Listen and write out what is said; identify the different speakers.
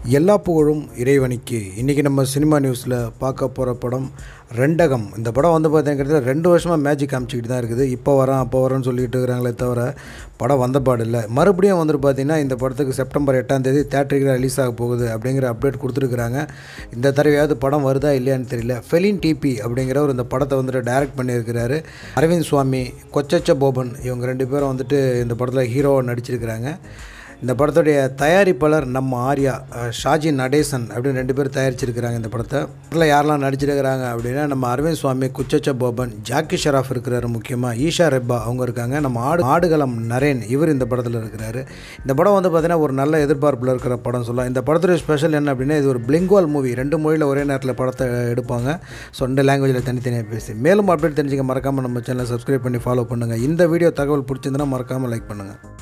Speaker 1: எல்லா புகழும் இறைவனுக்கு. இன்றைக்கி நம்ம சினிமா நியூஸில் பார்க்க போகிற படம் ரெண்டகம். இந்த படம் வந்து பார்த்தீங்கன்னா 2 வருஷமாக மேஜிக் காமிச்சிக்கிட்டு தான் இருக்குது. இப்போ வரோம் அப்போ வரோன்னு சொல்லிட்டு இருக்கிறாங்களே தவிர படம் வந்தபாடு இல்லை. மறுபடியும் வந்துட்டு பார்த்திங்கன்னா இந்த படத்துக்கு செப்டம்பர் 8ஆம் தேதி தியேட்டருக்கு ரிலீஸ் ஆக போகுது அப்படிங்கிற அப்டேட் கொடுத்துருக்குறாங்க. இந்த தடவையாவது படம் வருதா இல்லையான்னு தெரியல. ஃபெலின் டிபி அப்படிங்கிறவர் இந்த படத்தை வந்துட்டு டைரக்ட் பண்ணியிருக்கிறாரு. அரவிந்த் சுவாமி, போபன் இவங்க 2 பேரும் வந்துட்டு இந்த படத்தில் ஹீரோவாக நடிச்சிருக்கிறாங்க. இந்த படத்துடைய தயாரிப்பாளர் நம்ம ஆர்யா, ஷாஜி நடேசன் அப்படின்னு 2 பேர் தயாரிச்சிருக்கிறாங்க. இந்த படத்தில் யாரெல்லாம் நடிச்சிருக்கிறாங்க அப்படின்னா நம்ம அரவிந்த் சுவாமி, போபன், ஜாக்கி ஷராஃப் இருக்கிறாரு, முக்கியமாக ஈஷா ரெப்பா அவங்க இருக்காங்க. நம்ம ஆடுகளம் நரேன் இவர் இந்த படத்தில் இருக்கிறாரு. இந்த படம் வந்து பார்த்திங்கன்னா ஒரு நல்ல எதிர்பார்ப்பில் இருக்கிற படம் சொல்லலாம். இந்த படத்துடைய ஸ்பெஷல் என்ன அப்படின்னா இது ஒரு பிளிங்குவல் மூவி. 2 மொழியில் ஒரே நேரத்தில் படத்தை எடுப்பாங்க. ஸோ 2 லாங்குவேஜில் தனித்தனியாக பேசி. மேலும் அப்டேட் தெரிஞ்சுக்க மறக்காமல் நம்ம சேனலை சப்ஸ்கிரைப் பண்ணி ஃபாலோ பண்ணுங்கள். இந்த வீடியோ தகவல் பிடிச்சிருந்தனா மறக்காமல் லைக் பண்ணுங்கள்.